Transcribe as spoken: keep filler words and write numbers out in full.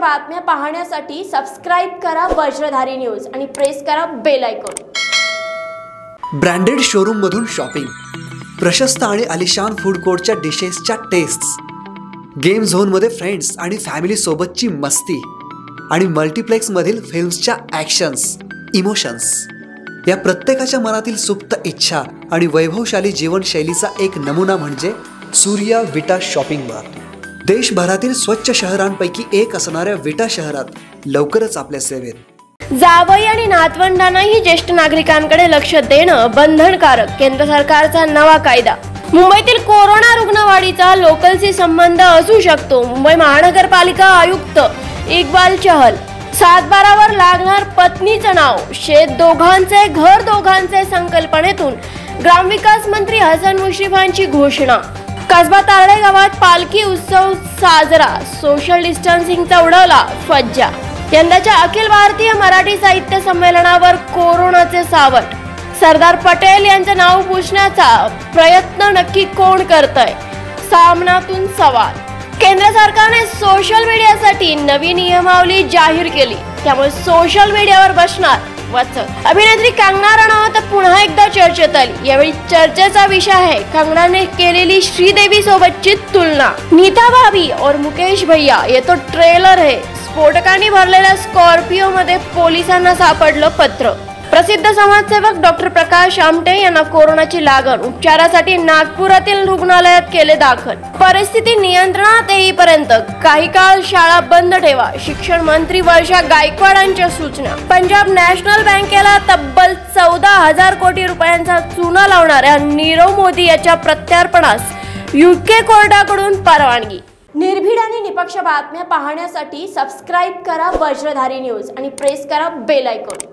बातम्या पाहण्यासाठी सबस्क्राइब करा वज्रधारी न्यूज आणि प्रेस करा बेल आयकॉन। ब्रँडेड शोरूम मधून शॉपिंग, प्रशस्त आणि आलिशान फूड कोर्टच्या डिशेसच्या टेस्ट्स, गेम झोन मध्ये फ्रेंड्स आणि फॅमिली सोबतची मस्ती आणि मल्टीप्लेक्स मधील फिल्म्सच्या ॲक्शन्स, इमोशन्स, या प्रत्येकाच्या मनातील सुप्त इच्छा आणि वैभवशाली जीवनशैलीचा एक नमुना म्हणजे सूर्या विटा शॉपिंग मॉल। देशभरातील स्वच्छ शहरांपैकी एक असणाऱ्या विटा शहरात लवकरच आपल्या सेवेत। जावई आणि नातवंडांनाही ज्येष्ठ नागरिकांकडे लक्ष देणं बंधनकारक, केंद्र सरकारचा नवा कायदा। मुंबईतील कोरोना रुग्णवाढीचा लोकलशी संबंध असू शकतो। मुंबई महानगरपालिका आयुक्त इक्बाल चहल, सातबारावर लागणार पत्नीचं नाव, शेत दोघांचे घर दोघांचे संकल्पनेतून ग्रामविकास मंत्री हसन मुश्रीफांची घोषणा। कसबा तारडे गावात पालखी उत्सव साजरा, सोशल डिस्टन्सिंगचा उडवला फज्जा। यंदाच्या अखिल भारतीय मराठी साहित्य संमेलनावर कोरोनाचे सावट, सरदार पटेल यांचे नाव पुसण्याचा प्रयत्न नक्की कोण करतंय, सामनातून सवाल। केंद्र सरकारने सोशल मीडियासाठी नवी नियमावली जाहीर केली, त्यामुळे सोशल मीडियावर बसणार वचक। अभिनेत्री कंगना रनौत पुन्हा एकदा चर्चेत आली। यावेळी चर्चेचा विषय आहे कंगनाने केलेली श्रीदेवी सोबतची तुलना। नीता भाभी और मुकेश भैया ये तो ट्रेलर है। स्फोटकांनी भरलेल्या स्कॉर्पिओ मध्ये पोलिसांना सापडलं पत्र। प्रसिद्ध समाजसेवक डॉक्टर प्रकाश आमटे यांना कोरोनाची लागण, उपचारासाठी नागपुरातील रुग्णालयात केले दाखल। परिस्थिती नियंत्रणात येईपर्यंत काही काळ शाळा बंद ठेवा, शिक्षण मंत्री वर्षा गायकवाडांच्या सूचना। पंजाब नॅशनल बँकेला तब्बल चौदा हजार कोटी रुपयांचा चुना लावणाऱ्या नीरव मोदी याच्या प्रत्यार्पणास युके कोर्टाकडून परवानगी। निर्भीड आणि निपक्ष बातम्या पाहण्यासाठी सबस्क्राइब करा वज्रधारी न्यूज आणि प्रेस करा बेल आयकॉन।